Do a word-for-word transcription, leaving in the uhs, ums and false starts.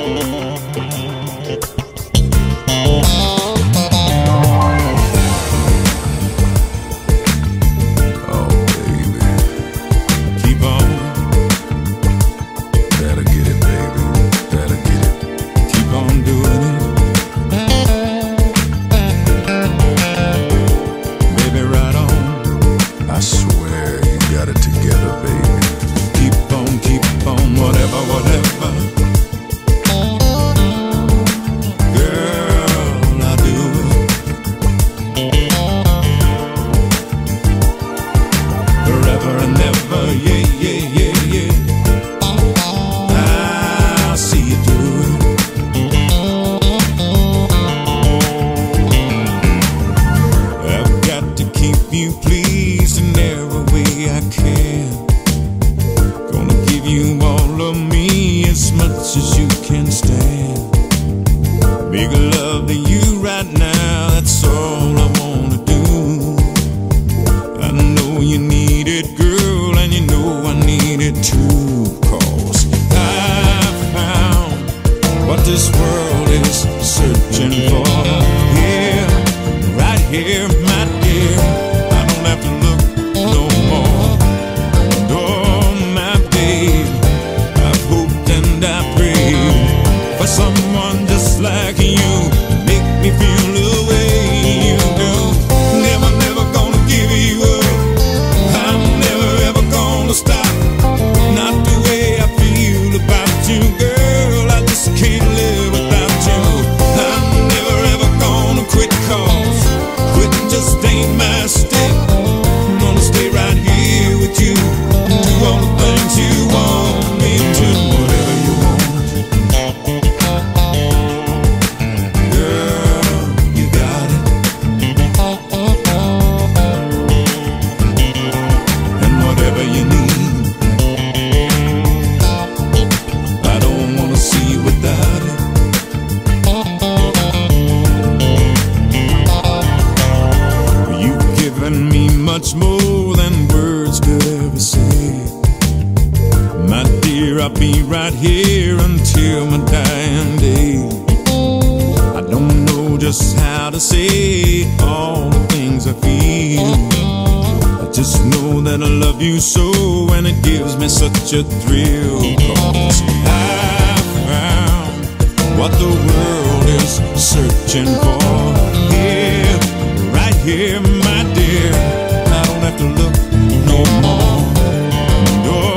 As you can stand, make love to you right now, that's all I wanna do. I know you need it, girl, and you know I need it too. Cause I found what this world is searching for. Yeah, right here, my dear, I don't have to look no more. Oh, my babe, I've hoped and I prayed for someone just like you, make me feel the way you do. Never, never gonna give you up, I'm never ever gonna stop. Not the way I feel about you, girl, I just can't live without you. I'm never ever gonna quit, cause quitting just ain't my stick. I'm gonna stay right here with you, do all the things you want me to, whatever you want. Much more than words could ever say. My dear, I'll be right here until my dying day. I don't know just how to say all the things I feel. I just know that I love you so, and it gives me such a thrill. Cause I found what the world is searching for. Here, right here, my dear, I don't have to look no more. No.